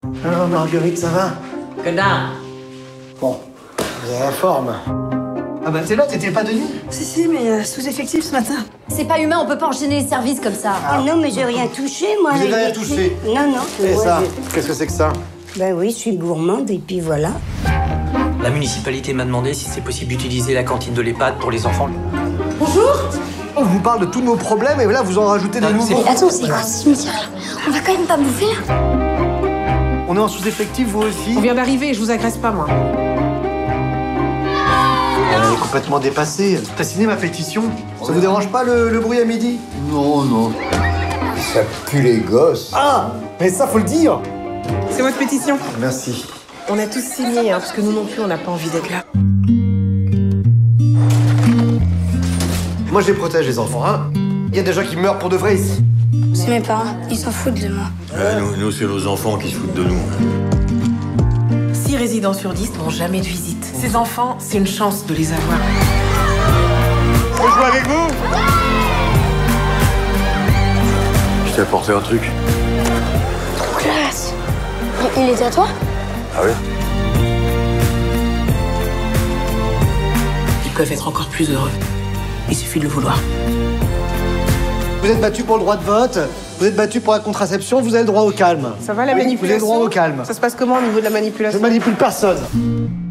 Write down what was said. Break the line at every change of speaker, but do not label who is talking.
Alors, Marguerite, ça va?
Connard.
Bon, vous avez la forme. Ah bah t'es là, t'étais pas de nuit?
Si, mais sous-effectif ce matin.
C'est pas humain, on peut pas enchaîner les services comme ça.
Ah non, mais j'ai rien touché, moi.
Vous avez rien touché?
Non, non.
Et
ouais,
ça? Qu'est-ce que c'est que ça?
Ben oui, je suis gourmande et puis voilà.
La municipalité m'a demandé si c'est possible d'utiliser la cantine de l'EHPAD pour les enfants.
Bonjour.
On vous parle de tous nos problèmes et là vous en rajoutez des nouveaux.
Mais attends, c'est quoi ce cimetière là? On va quand même pas bouffer là?
On est en sous-effectif, vous aussi?
On vient d'arriver, je vous agresse pas, moi.
Elle est complètement dépassée. T'as signé ma pétition? Ça vous dérange pas le bruit à midi?
Non, non. Ça pue les gosses.
Ah! Mais ça, faut le dire!
C'est votre pétition.
Merci.
On a tous signé, parce que nous non plus, on n'a pas envie d'être là.
Moi, je les protège, les enfants, hein? Il y a des gens qui meurent pour de vrai ici.
C'est mes parents, ils s'en foutent de moi.
Nous c'est vos enfants qui se foutent de nous.
6 résidents sur 10 n'ont jamais de visite. Ces enfants, c'est une chance de les avoir.
Je peux jouer avec vous? Je t'ai apporté un truc.
Classe. Il était à toi?
Ah oui?
Ils peuvent être encore plus heureux. Il suffit de le vouloir.
Vous êtes battus pour le droit de vote, vous êtes battus pour la contraception, vous avez le droit au calme.
Ça va la
Oui,
manipulation?
vous avez le droit au calme.
Ça se passe comment au niveau de la
Je
manipulation?
manipule personne.